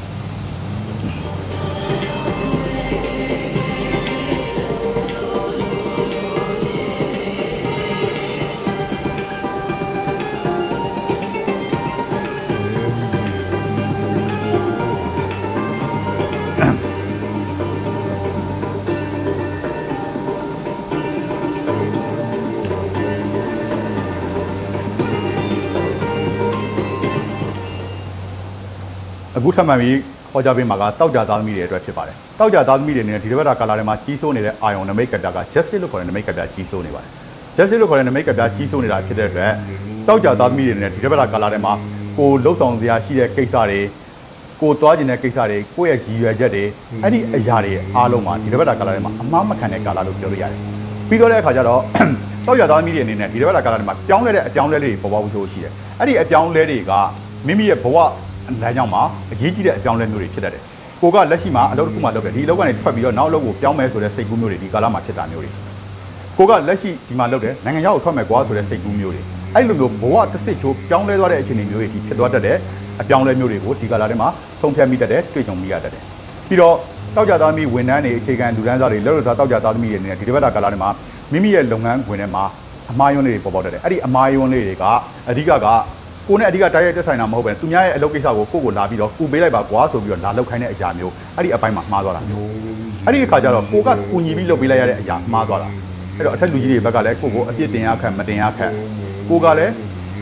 အခုထပ်မှန်ပြီးဟောကြားပေးမှာကတောက်ကြသားသမီးတွေအတွက်ဖြစ်ပါတယ်။တောက်ကြသားသမီးတွေနဲ့ဒီတစ်ပတ်တာကာလထဲမှာကြီးစိုးနေတဲ့အာယုံနမိတ်ကပြက justice လို့ခေါ်တဲ့နမိတ်ကပြကြီးစိုးနေပါတယ်။ justice လို့ခေါ်တဲ့နမိတ်ကပြကြီးစိုးနေတာဖြစ်တဲ့အတွက်တောက်ကြသားသမီးတွေနဲ့ဒီတစ်ပတ်တာကာလထဲမှာကိုလှုပ်ဆောင်စရာရှိတဲ့ကိစ္စတွေကိုတွားကျင်တဲ့ကိစ္စတွေကိုယ့်ရဲ့ရည်ရွယ်ချက်တွေအဲ့ဒီအရာတွေအားလုံးမှာဒီတစ်ပတ်တာကာလထဲမှာအမှားမခံတဲ့ကာလလို့ပြောလို့ရတယ်။ပြီးတော့တဲ့အခါကျတော့တောက်ကြသားသမီးတွေအနေနဲ့ဒီတစ်ပတ်တာကာလထဲမှာပြောင်းလဲတဲ့အပြောင်းလဲလေးတွေပေါ်ပေါက်ဖို့ရှိတယ်။အဲ့ဒီအပြောင်းလဲတွေကမိမိရဲ့ဘဝလမ်းကြောင်းမှာအရေးကြီးတဲ့အပြောင်းလဲမျိုးတွေဖြစ်တတ်တယ်။ကိုကလက်ရှိမှာအလုပ်တစ်ခုမှလုပ်တယ်ဒီအလုပ်ကနေထွက်ပြီးတော့နောက်အလုပ်ကိုပြောင်းမယ်ဆိုတဲ့စိတ်ကူးမျိုးတွေဒီကာလမှာဖြစ်တာမျိုးတွေ။ကိုကလက်ရှိဒီမှာလုပ်တယ်နိုင်ငံခြားကိုထွက်မယ်ကွာဆိုတဲ့စိတ်ကူးမျိုးတွေ။အဲ့လိုမျိုးဘဝတစ်စစ်ချိုးပြောင်းလဲသွားတဲ့အခြေအနေမျိုးတွေဒီဖြစ်သွားတတ်တဲ့အပြောင်းလဲမျိုးတွေကိုဒီကာလထဲမှာဆုံးဖြတ်မိတတ်တဲ့တွေ့ကြုံမိရတတ်တယ်။ပြီးတော့တောက်ကြသားသမီးဝန်ထမ်းတွေအခြေခံလူတန်းစားတွေလက်ရစားတောက်ကြသားသမီးတွေနေဒီတစ်ပတ်တာကာလထဲမှာမိမိရဲ့လုပ်ငန်းခွင်ထဲမှာအမှားယွင်းလေးတွေပေါ်ပေါက်တတ်တယ်။အဲ့ဒီအမှားယွင်းလေးတွေကအဓိကကိုနဲ့အဓိကတိုက်ရိုက်တက်ဆိုင်တာမဟုတ်ပဲသူများရဲ့အလုပ်ကိစ္စကိုလာပြီးတော့ကူပေးလိုက်ပါကွာဆိုပြီးတော့လာလောက်ခိုင်းတဲ့အရာမျိုးအဲ့ဒီအပိုင်းမှာမှားသွားတာမျိုးအဲ့ဒီအခါကျတော့ကိုကကူညီပြီးလုပ်ပေးလိုက်ရတဲ့အရာမှားသွားတာအဲ့တော့အထက်လူကြီးတွေဘက်ကလည်းကိုကိုအပြစ်တင်ရခက်မတင်ရခက်ကိုကလည်း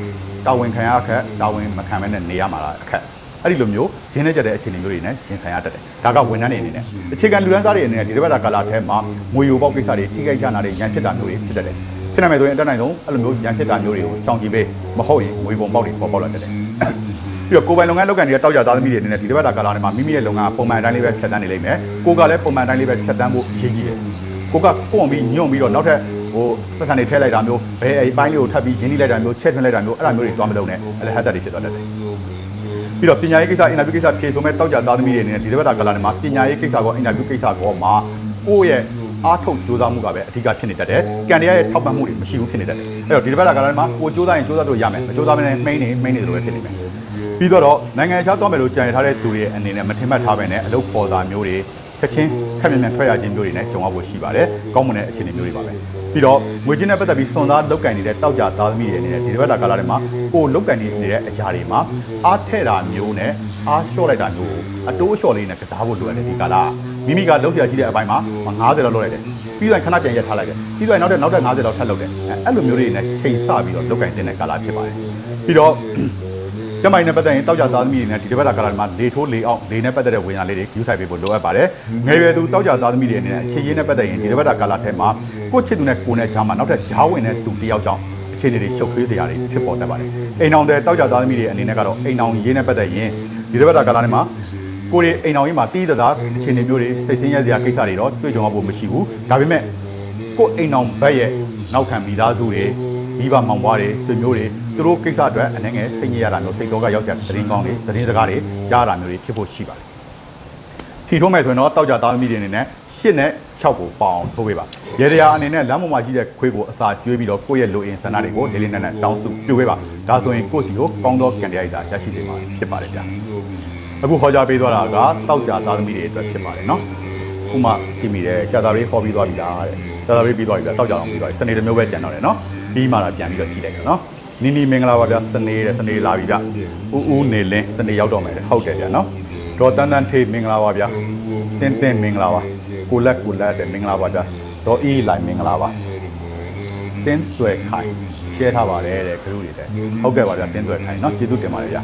တာဝန်ခံရအခက်တာဝန်မခံမဲနဲ့နေရမှာလားအခက်အဲ့ဒီလိုမျိုးရင်းနှီးကြတဲ့အခြေအနေမျိုးတွေနဲ့ရှင်ဆိုင်ရတတ်တယ်ဒါကဝန်ထမ်းတွေအနေနဲ့အခြေခံလူတန်းစားတွေအနေနဲ့ဒီတစ်ပတ်တာကာလထဲမှာငွေယူပေါက်ကိစ္စတွေတိကျကျနာတွေရန်ဖြစ်တာမျိုးတွေဖြစ်တတ်တယ်ဖြစ်နိုင်မယ်ဆိုရင်အတက်နိုင်ဆုံးအဲ့လိုမျိုးရန်ဖြစ်တာမျိုးတွေကိုရှောင်ကြဉ်ပေးမဟုတ်ရင်ငွေပုံပေါက်တွေပေါ်ပေါက်လာတတ်တယ်ပြီးတော့ကိုယ်ပိုင်လုပ်ငန်းလုပ်ကန်တွေကတောက်ကြသားသမီးတွေအနေနဲ့ဒီတစ်ပတ်တာကာလထဲမှာမိမိရဲ့လုပ်ငန်းပုံမှန်တိုင်းလေးပဲဖြတ်တန်းနေလိမ့်မယ်ကိုကလည်းပုံမှန်တိုင်းလေးပဲဖြတ်တန်းဖို့အရေးကြီးတယ်ကိုကပုံပြီးညွန့်ပြီးတော့နောက်ထပ်ဟိုပတ်စံတွေထည့်လိုက်တာမျိုးဘယ်အပိုင်းလေးကိုထပ်ပြီးရင်းနှီးလိုက်တာမျိုးချက်ထွင်းလိုက်တာမျိုးအဲ့လိုမျိုးတွေသွားမလုပ်နဲ့အဲ့ဒါဟက်တက်တွေဖြစ်သွားတတ်တယ်ပြီးတော့ပညာရေးကိစ္စအင်တာဗျူးကိစ္စဖြေဆိုမဲ့တောက်ကြသားသမီးတွေအနေနဲ့ဒီတစ်ပတ်တာကာလထဲမှာပညာရေးကိစ္စကအင်တာဗျူးကိစ္စကမှာကိုယ့်ရဲ့အားထုတ်ကြိုးစားမှုကပဲအဓိကဖြစ်နေတတ်တယ်။ကန်တရားရဲ့ထောက်ပံ့မှုတွေမရှိဘူးဖြစ်နေတတ်တယ်။အဲ့တော့ဒီတစ်ပတ်ကလည်းမှာကိုကြိုးစားရင်ကြိုးစားလို့ရမယ်။မကြိုးစားမနဲ့မှိန်းနေလို့ပဲဖြစ်နေမယ်။ပြီးတော့နိုင်ငံခြားသွားမယ်လို့ကြံရထားတဲ့သူတွေအနေနဲ့မထင်မှတ်ထားပဲနဲ့အလုပ်ခေါ်တာမျိုးတွေချက်ချင်းခက်မြန်ထွက်ရခြင်းမျိုးတွေနဲ့ကြုံရဖို့ရှိပါတယ်။ကောင်းမွန်တဲ့အခြေအနေမျိုးတွေပါပဲ။ပြီးတော့ငွေကြေးနဲ့ပတ်သက်ပြီးစွန်သားလောက်ကင်နေတဲ့တောက်ကြသားသမီးတွေအနေနဲ့ဒီတစ်ပတ်ကာလထဲမှာကိုလောက်ကင်နေတဲ့အရာတွေမှာအားထည့်တာမျိုးနဲ့အားလျှော့လိုက်တာမျိုးအတိုးအလျှော့လေးနဲ့ကစားဖို့လိုတယ်ဒီကာလမိမိကလှုပ်ရှားရှိတဲ့အပိုင်းမှာ90လောက်လုပ်လိုက်တယ်ပြီးတော့ခဏပြန်ရက်ထားလိုက်တယ်ပြီးတော့နောက်ထပ်50လောက်ထပ်လုပ်တယ်အဲ့လိုမျိုးတွေနဲ့ချိန်ဆပြီးတော့လောက်ကင်တင်တဲ့ကာလဖြစ်ပါတယ်ပြီးတော့ကျမိုင်းနဲ့ပတ်သက်ရင်တောက်ကြသားသမီးတွေနဲ့ဒီတစ်ပတ်ကာလမှာလေထိုးလေအောင်လေနဲ့ပတ်သက်တဲ့ဝင်လာလေးတွေယူဆိုင်ပေးဖို့လိုအပ်ပါတယ်ငယ်ရွယ်သူတောက်ကြသားသမီးတွေအနေနဲ့အခြေရင်းနဲ့ပတ်သက်ရင်ဒီတစ်ပတ်ကာလထဲမှာကိုချစ်သူနဲ့ကိုနဲ့ဂျာမှာနောက်ထပ်ဂျားဝင်တဲ့သူတယောက်ကြောင့်အခြေအနေတွေရှုပ်ထွေးစရာတွေဖြစ်ပေါ်တတ်ပါတယ်အိမ်အောင်တဲ့တောက်ကြသားသမီးတွေအနေနဲ့ကတော့အိမ်အောင်ရေးနဲ့ပတ်သက်ရင်ဒီတစ်ပတ်ကာလထဲမှာကိုရီအိမ်အောင်ရေးမှာတီးသားအခြေအနေမျိုးတွေစိတ်ဆင်းရဲစရာကိစ္စတွေတော့တွေ့ကြုံရဖို့မရှိဘူးဒါပေမဲ့ကိုအိမ်အောင်ဘက်ရဲ့နောက်ခံမိသားစုတွေမိဘမောင်ဘွားတွေဆွေမျိုးတွေသူတို့ကိစ္စအတွက်အနေငယ်စိတ်ညစ်ရတာမျိုးစိတ်တော့ကရောက်ကြသတင်းကောင်းတွေသတင်းစကားတွေကြားရတာမျိုးတွေဖြစ်ဖို့ရှိပါတယ်ထီထိုးမယ်ဆိုရင်တော့တောက်ကြသားသမီးတွေအနေနဲ့8နဲ့6ကိုပေါအောင်ထိုးပေးပါရေတရားအနေနဲ့လမ်းပေါ်မှာရှိတဲ့ခွေးကိုအစာကျွေးပြီးတော့ကိုယ့်ရဲ့လူအင်ဆန္ဒတွေကိုလေးလေးနက်နက်တောင်းစုပြုပေးပါဒါဆိုရင်ကိုယ့်စီကိုကောင်းသောကံတရားရရှိစေမှာဖြစ်ပါတယ်ဗျာအခုခေါ်ကြပေးသွားတာကတောက်ကြသားသမီးတွေအတွက်ဖြစ်ပါတယ်နော်ခုမှကြည့်မိတယ်ကြာသားလေးခေါ်ပြီးသွားပြီလားတဲ့ကြာသားလေးပြီးသွားပြီလားတောက်ကြအောင်ပြီးသွားပြီစနေတစ်မျိုးပဲကြံတော့တယ်နော်ပြီးမှတော့ပြန်ပြီးတော့ကြည့်လိုက်တယ်နော်နီနီမင်္ဂလာပါဗျာစနေတဲ့စနေလာပြီဗျဦးနေလင်းစနေရောက်တော့မယ်ဟုတ်တယ်ဗျာနော်ဒေါ်တန်းတန်းထေးမင်္ဂလာပါဗျာတင်းမင်္ဂလာပါကိုလက်တဲ့မင်္ဂလာပါဗျာဒေါ်အေးလိုက်မင်္ဂလာပါတင်းသွဲခိုင်ရှယ်ထားပါတယ်တဲ့ဂရုတွေတဲ့ဟုတ်ကဲ့ပါဗျာတင်းသွဲခိုင်နော်ကျေးဇူးတင်ပါတယ်ဗျာ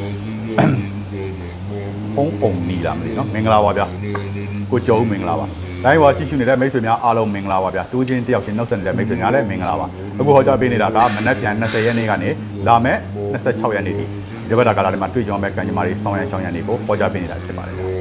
ပုံနီလာမလို့နော်မင်္ဂလာပါဗျာကိုကျော်ဦးမင်္ဂလာပါတိုင်းဝါကြည့်ရှုနေတဲ့မိတ်ဆွေများအားလုံးမင်္ဂလာပါဗျာတူးချင်းတယောက်ချင်းနှုတ်ဆက်နေတဲ့မိတ်ဆွေများလည်းမင်္ဂလာပါအခုဟောကြားပေးနေတာကမနက်ဖြန်20ရက်နေ့ကနေလာမဲ့26ရက်နေ့ဒီဒီဘက်တာကာလတွေမှာတွေ့ကြုံမဲ့ကံကြမ္မာတွေဆောင်းရန်ရှောင်းရန်တွေကိုဟောကြားပေးနေတာဖြစ်ပါတယ်ဗျာ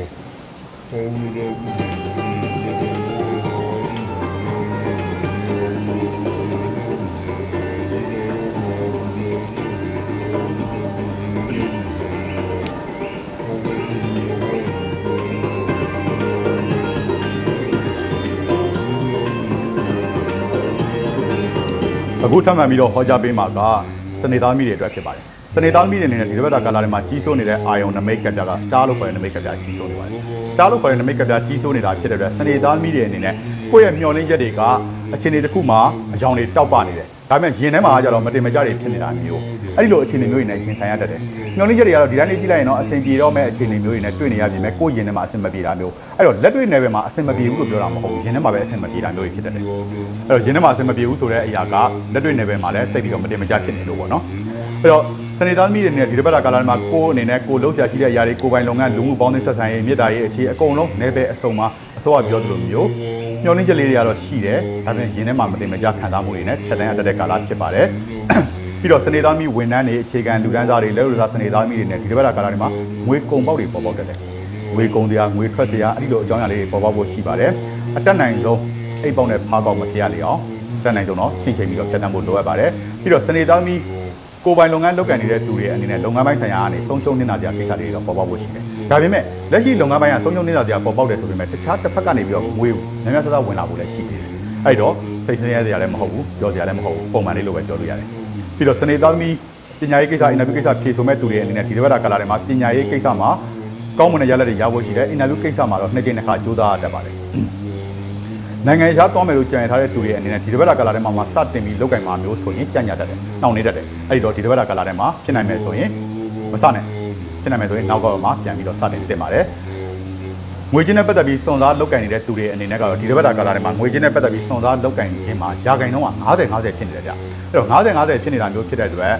အခုထပ်မှန်ပြီးတော့ဟောကြားပေးမှာကစနေသားသမီးတွေအတွက်ဖြစ်ပါတယ်စနေသားသမီးတွေအနေနဲ့ဒီတစ်ပတ်တာကာလထဲမှာကြီးစိုးနေတဲ့အာယုံနမိတ်ကပြကစတာလို့ခေါ်တဲ့နမိတ်ကပြကြီးစိုးနေပါတယ်စတာလို့ခေါ်တဲ့နမိတ်ကပြကြီးစိုးနေတာဖြစ်တဲ့အတွက်စနေသားသမီးတွေအနေနဲ့ကိုယ့်ရဲ့မျှော်လင့်ချက်တွေကအခြေအနေတစ်ခုမှာအကြောင်းတွေတောက်ပနေတယ်ဒါပေမဲ့ရင်ထဲမှာကြတော့မတင်မကြတွေဖြစ်နေတာမျိုးအဲ့ဒီလိုအခြေအနေမျိုးတွေနဲ့ရှင်ဆိုင်ရတတ်တယ်မျှော်လင့်ချက်တွေကတော့ဒီတိုင်းလေးကြည့်လိုက်ရင်တော့အဆင်ပြေတော့မဲ့အခြေအနေမျိုးတွေနဲ့တွေ့နေရပြင်မဲ့ကိုယ့်ရင်ထဲမှာအဆင်မပြေတာမျိုးအဲ့တော့လက်တွေ့နယ်ပယ်မှာအဆင်မပြေဘူးလို့ပြောတာမဟုတ်ဘူးရင်ထဲမှာပဲအဆင်မပြေတာမျိုးတွေဖြစ်တတ်တယ်အဲ့တော့ရင်ထဲမှာအဆင်မပြေဘူးဆိုတဲ့အရာကလက်တွေ့နယ်ပယ်မှာလည်းတိတ်ပြီးတော့မတင်မကြဖြစ်နေလို့ပေါ့နော်အဲ့တော့စနေသားသမီးတွေနဲ့ဒီတစ်ပတ်ကာလမှာကိုယ်အနေနဲ့ကိုလှုပ်ရှားရှိတဲ့အရာတွေကိုယ်ပိုင်လုပ်ငန်းလူမှုပေါင်းသင်းဆက်ဆံရေးမြေတားရေးအခြေအကုန်လုံးနယ်ပယ်အစုံမှာအစိုးရပြောသလိုမျိုးမျှော်လင့်ချက်လေးတွေကတော့ရှိတယ်ဒါပေမဲ့ရင်ထဲမှာမတင်မကြခံစားမှုတွေနဲ့ထက်တန်းရတဲ့ကာလဖြစ်ပါတယ်ပြီးတော့စနေသားသမီးဝန်ထမ်းတွေအခြေခံလူတန်းစားတွေလက်ဥစားစနေသားသမီးတွေနဲ့ဒီတစ်ပတ်ကာလတွေမှာငွေကုန်ပေါက်တွေပေါ်ပေါက်တတ်တယ်ငွေကုန်တရားငွေထွက်စရာအဲ့ဒီလိုအကြောင်းအရာလေးတွေပေါ်ပေါက်ဖို့ရှိပါတယ်အတက်နိုင်ဆုံးအိတ်ပေါက်နဲ့ဖားပေါက်မပြရလေအောင်အတက်နိုင်ဆုံးတော့ချိန်ပြီးတော့ဖြတ်တန်းဖို့လိုအပ်ပါတယ်ပြီးတော့စနေသားသမီးကိုယ်ပိုင်လုပ်ငန်းလုပ်ကိုင်နေတဲ့သူတွေအနေနဲ့လုပ်ငန်းပိုင်းဆိုင်ရာကနေဆုံးရှုံးနေတာစရာကိစ္စတွေတော့ပေါ်ပေါက်ဖို့ရှိတယ်။ဒါပေမဲ့လက်ရှိလုပ်ငန်းပိုင်းကဆုံးရှုံးနေတာစရာပေါ်ပေါက်တယ်ဆိုပေမဲ့တခြားတစ်ဖက်ကနေပြီးတော့ငွေကိုများများဆဆဝင်လာဖို့လည်းရှိသေးတယ်။အဲ့တော့စိတ်ဆင်းရဲစရာလည်းမဟုတ်ဘူးပြောစရာလည်းမဟုတ်ဘူးပုံမှန်လေးလိုပဲပြောလို့ရတယ်။ပြီးတော့စနေသားသမီးပညာရေးကိစ္စအင်တာဗျူးကိစ္စဖြေဆိုမဲ့သူတွေအနေနဲ့ဒီတစ်ပတ်ကာလထဲမှာပညာရေးကိစ္စမှာကောင်းမွန်တဲ့ရလဒ်တွေရဖို့ရှိတယ်။အင်တာဗျူးကိစ္စမှာတော့နှစ်ကြိမ်နှစ်ခါစူးစမ်းရတတ်ပါတယ်။နိုင်ငံခြားသွားမယ်လို့ကြံထားတဲ့သူတွေအနေနဲ့ဒီတစ်ပတ်ကာလထဲမှာစတင်ပြီးလောက်ကင်မှာမျိုးဆိုရင်ကြံ့ကြတတ်တယ်။နှောင့်နေတတ်တယ်။အဲ့ဒီတော့ဒီတစ်ပတ်ကာလထဲမှာဖြစ်နိုင်မယ်ဆိုရင်မစနဲ့ဖြစ်နိုင်မယ်ဆိုရင်နောက်ကောမှာပြန်ပြီးတော့စတင်တင်ပါတယ်။ငွေချင်းနဲ့ပတ်သက်ပြီးစွန်စားလောက်ကင်နေတဲ့သူတွေအနေနဲ့ကတော့ဒီတစ်ပတ်ကာလထဲမှာငွေချင်းနဲ့ပတ်သက်ပြီးစွန်စားလောက်ကင်ခြင်းမှာရာခိုင်နှုန်းက90-50ဖြစ်နေတယ်ဗျ။အဲ့တော့90-50ဖြစ်နေတာမျိုးဖြစ်တဲ့အတွက်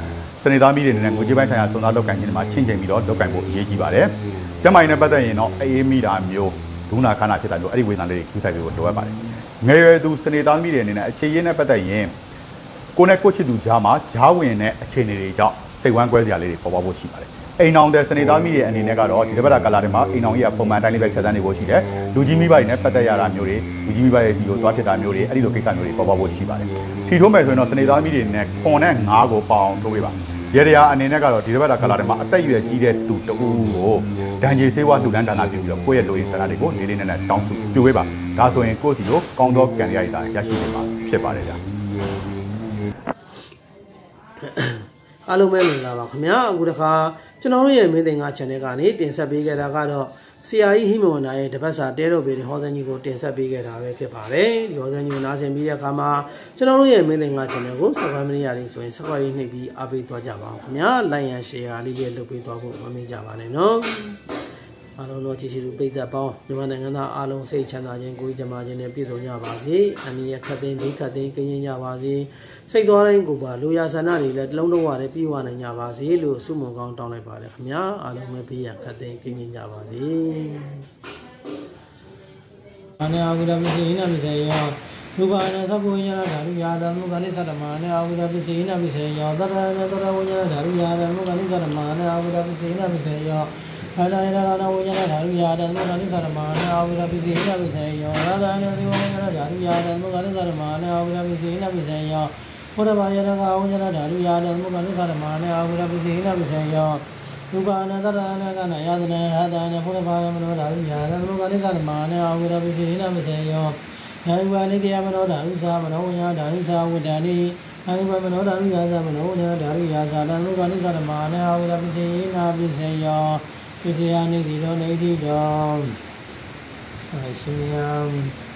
စနေသားမိတွေနဲ့ငွေကြေးပိုင်းဆိုင်ရာစုံစမ်းလုပ်ကိုင်ခြင်းတွေမှာချင့်ချိန်ပြီးတော့လုပ်ကိုင်ဖို့အရေးကြီးပါတယ်ကျန်းမာရေးနဲ့ပတ်သက်ရင်တော့အေးမိတာမျိုးဒုနာခန္ဓာဖြစ်တာမျိုးအဲ့ဒီဝေဒနာလေးတွေကျူးဆိုင်ပြီးတော့လိုအပ်ပါတယ်ငယ်ရွယ်သူစနေသားမိတွေအနေနဲ့အခြေရင်းနဲ့ပတ်သက်ရင်ကိုယ်နဲ့ကိုချစ်သူကြားမှာဂျားဝင်တဲ့အခြေအနေတွေကြောင့်စိတ်ဝမ်းကွဲစရာလေးတွေပေါ်ပေါက်ဖို့ရှိပါတယ်အိမ်အောင်တဲ့စနေသားမိရဲ့အနေနဲ့ကတော့ဒီတစ်ပတ်တာကာလတွေမှာအိမ်အောင်ကြီးကပုံမှန်တိုင်းလေးပဲဖြတ်သန်းနေဖို့ရှိတယ်လူကြီးမိဘတွေနဲ့ပတ်သက်ရတာမျိုးတွေလူကြီးမိဘရဲ့စီကိုသွားဖြစ်တာမျိုးတွေအဲ့ဒီလိုကိစ္စမျိုးတွေပေါ်ပေါက်ဖို့ရှိပါတယ်ထီထိုးမယ်ဆိုရင်တော့စနေသားမိတွေနဲ့ခွန်နဲ့ငါးကိုပေါအောင်ထိုးပေးပါရေရာအနေနဲ့ကတော့ဒီတစ်ပတ်တာကာလတွေမှာအသက်အရွယ်ကြီးတဲ့သူတူကိုဒဏ်ကြေးဆေးဝါးလှူဒန်းဒါနပြုပြီးတော့ကိုယ့်ရဲ့လူရင်းဆန္ဒတွေကိုလေးလေးနက်နက်တောင်းဆိုပြုပေးပါဒါဆိုရင်ကိုယ့်စီကိုကောင်းသောကံရည်တာရရှိနေမှာဖြစ်ပါတယ်ဗျာအားလုံးပဲမင်္ဂလာပါခင်ဗျာအခုတခါကျွန်တော်တို့ရဲ့မင်းသင်္ကာ channel ကနေတင်ဆက်ပေးခဲ့တာကတော့ဆရာကြီးဟိမဝန္တာရဲ့တပတ်စာတဲတော်ပေဟောစံကြီးကိုတင်ဆက်ပေးခဲ့တာပဲဖြစ်ပါတယ်ဒီဟောစံကြီးကိုနားဆင်ပြီးတဲ့အခါမှာကျွန်တော်တို့ရဲ့မင်းသင်္ကာ channel ကို subscribe မလုပ်ရသေးဆိုရင် subscribe နှိပ်ပြီးအားပေးသွားကြပါဦးခင်ဗျာ like and share လေးလေးလုပ်ပေးသွားဖို့မမေ့ကြပါနဲ့နော်အားလုံးတော့ကြည်စီလူပိတ်သက်ပေါင်းမြန်မာနိုင်ငံသားအားလုံးစိတ်ချမ်းသာခြင်းကိုယ်ကြမ်းမာခြင်းနဲ့ပြည့်စုံကြပါစေအန္တရာယ်ခတ်သိမ်းဘေးခတ်သိမ်းကင်းကျင်းကြပါစေစိတ်သွားတိုင်းကိုပါလူရဆန္ဒတွေလည်းတလုံးလုံးဝလည်းပြည့်ဝနိုင်ကြပါစေလို့ဆုမွန်ကောင်းတောင်းလိုက်ပါတယ်ခင်ဗျာအားလုံးပဲဘေးရန်ခတ်သိမ်းကင်းကျင်းကြပါစေအနာဝိဒပစ္စည်းနာပစ္စည်းယောရူပနာသဘဝဉာဏဓာတုယာဓမ္မကနိသတ္တမနာဝိဒပစ္စည်းနာပစ္စည်းယောသတ္တနာသတ္တဝဉာဏဓာတုယာဓမ္မကနိသတ္တမနာဝိဒပစ္စည်းနာပစ္စည်းယောအလာယနာဝိညာဏဓာတုယာဓမ္မကနိသတ္တမနာဝိဒပစ္စည်းနာပစ္စည်းယောရာဇာနသေဝဉာဏဓာတုယာဓမ္မကနိသတ္တမနာဝိဒပစ္စည်းနာပစ္စည်းယောဘုဒ္ဓဘာယနာကဝဉာဏဓာတုယာဓမ္မကနိသတ္တမနာဝိဒပစ္စည်းနာပစ္စည်းယောဒုက္ခအနတ္တရဏကနာယသနာဟာတနာဘုဒ္ဓဘာယမနောဓာတုယာဓမ္မကနိသတ္တမနာဝိဒပစ္စည်းနာပစ္စည်းယောယာယဝနိတယမနောဓာတုသာမနောဝဉာဏဓာတုသာဝိတ္တနိအာယဝမနောဓာတုယာသမနောဝဉာဏဓာတုယာသာဓမ္မကနိသတ္တမနာဝိဒပစ္စည်းနာပစ္စည်းယောပစ္စယနိတိတောနေတိတောရှင်ယံ